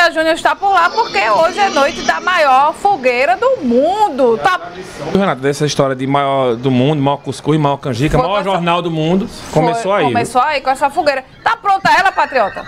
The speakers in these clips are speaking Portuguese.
Patriota Júnior está por lá porque hoje é noite da maior fogueira do mundo. Tá... Renato, dessa história de maior do mundo, maior cuscuz, maior canjica, maior jornal do mundo, começou aí. Começou aí com essa fogueira. Tá pronta ela, Patriota?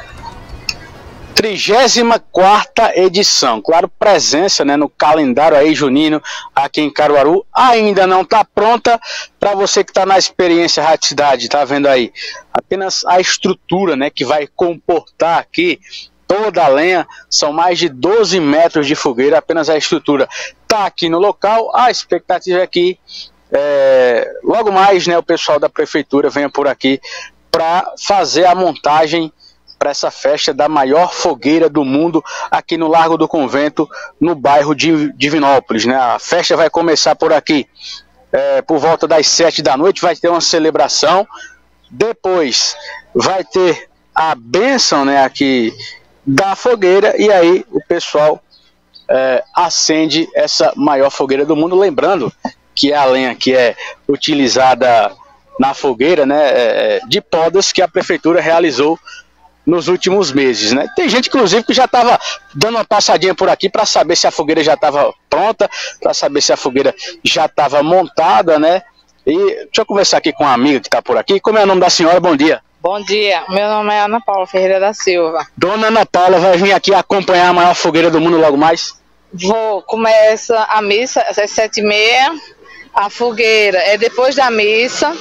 34ª edição, claro, presença, né, no calendário aí junino aqui em Caruaru, ainda não está pronta. Para você que está na experiência Rádio Cidade, tá vendo aí, apenas a estrutura, né, que vai comportar aqui toda a lenha, são mais de 12 metros de fogueira, apenas a estrutura está aqui no local. A expectativa é que logo mais, né, o pessoal da prefeitura venha por aqui para fazer a montagem para essa festa da maior fogueira do mundo aqui no Largo do Convento, no bairro de Divinópolis, né? A festa vai começar por aqui por volta das 7 da noite, vai ter uma celebração, depois vai ter a bênção, né, aqui da fogueira, e aí o pessoal acende essa maior fogueira do mundo, lembrando que é a lenha que é utilizada na fogueira, né, de podas que a prefeitura realizou nos últimos meses, né? Tem gente, inclusive, que já estava dando uma passadinha por aqui para saber se a fogueira já estava pronta, para saber se a fogueira já estava montada, né? E deixa eu conversar aqui com uma amiga que está por aqui. Como é o nome da senhora? Bom dia. Bom dia, meu nome é Ana Paula Ferreira da Silva. Dona Ana Paula vai vir aqui acompanhar a maior fogueira do mundo logo mais? Vou, começa a missa às 7h30, a fogueira é depois da missa,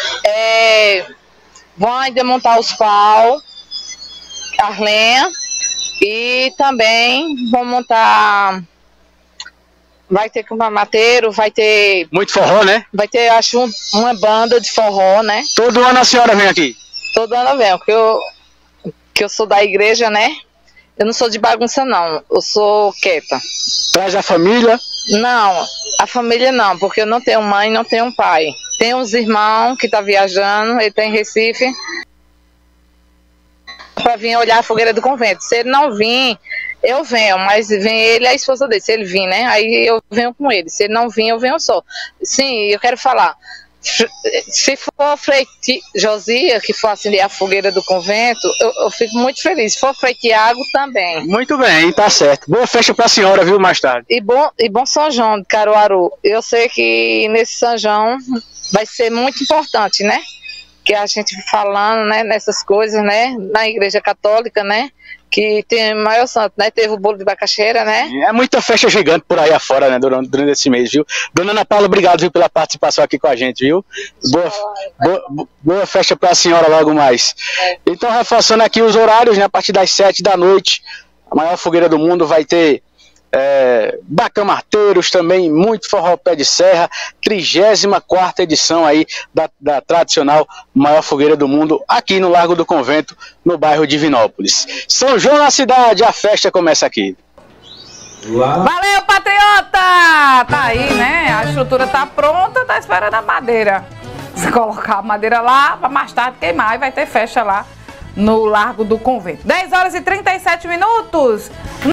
vão ainda montar os paus, as lenhas, e também vão montar, vai ter mateiro, vai ter... Muito forró, né? Vai ter, acho, uma banda de forró, né? Todo ano a senhora vem aqui? Todo ano eu venho, porque eu sou da igreja, né? Eu não sou de bagunça, não, eu sou quieta. Traz a família? Não, a família não, porque eu não tenho mãe, não tenho pai. Tenho uns irmãos que estão viajando, ele está em Recife, para vir olhar a fogueira do convento. Se ele não vir, eu venho, mas vem ele e a esposa dele. Se ele vir, né, aí eu venho com ele. Se ele não vir, eu venho só. Sim, eu quero falar, se for Frei Josia que for acender a fogueira do convento, eu fico muito feliz. Se for Frei Tiago, também. Muito bem, tá certo. Boa festa para a senhora, viu, mais tarde. E bom São João de Caruaru. Eu sei que nesse São João vai ser muito importante, né? Que a gente falando, né, nessas coisas, né, na igreja católica, né, que tem o maior santo, né, teve o bolo de macaxeira, né. É muita festa gigante por aí afora, né, durante esse mês, viu. Dona Ana Paula, obrigado, viu, pela participação aqui com a gente, viu. Boa festa para a senhora logo mais. Então, reforçando aqui os horários, né, a partir das 7 da noite, a maior fogueira do mundo vai ter bacamarteiros também, muito forró pé de serra, 34ª edição aí da tradicional maior fogueira do mundo aqui no Largo do Convento, no bairro de Divinópolis. São João na cidade, a festa começa aqui. Valeu, Patriota! Tá aí, né? A estrutura tá pronta, tá esperando a madeira. Você colocar a madeira lá para mais tarde queimar e vai ter festa lá no Largo do Convento. 10 horas e 37 minutos.